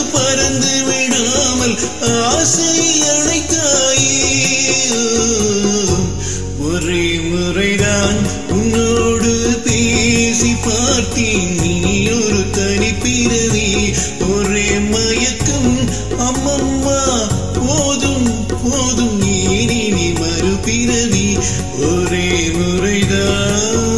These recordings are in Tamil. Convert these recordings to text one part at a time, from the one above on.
பறந்து விடாமல் ஆசை அழைத்தாயே. ஒரே முறைதான் உன்னோடு பேசி பார்த்தேன், நீ ஒரு தனிப்பிறவி. ஒரே மயக்கம் அம்மம்மா, போதும் போதும் நீ மறுபிறவி. ஒரே முறைதான்.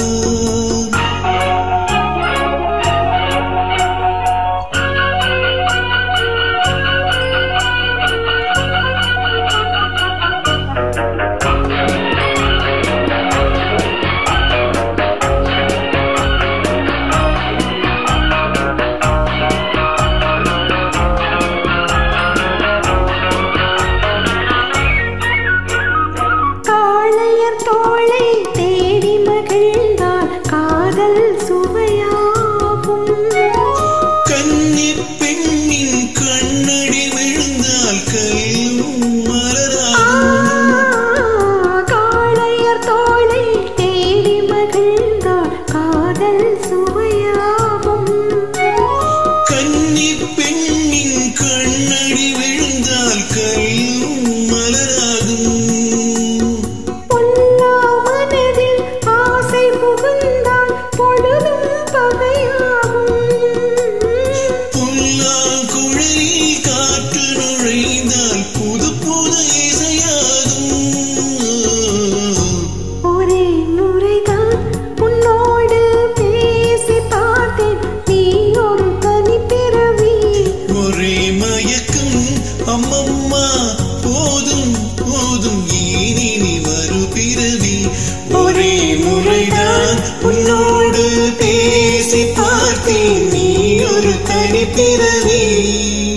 தோளை தேடி மகிழ்ந்தால் காதல் சுவையாகும். கன்னிப் பெண்ணின் கண்ணடி விழுந்தால் கையும் மலராகும். காளையர் தோளை தேடி மகிழ்ந்தால் காதல் சுவையாகும். கன்னிப் பெண்ணின் கண்ணடி விழுந்தால் கையும் மலராகும். அம்மம்மா, போதும் போதும் நீ மறுபிறவி. ஒரே முறைதான் உன்னோடு பேசி பார்த்தேன், நீ ஒரு தனிப்பிறவி.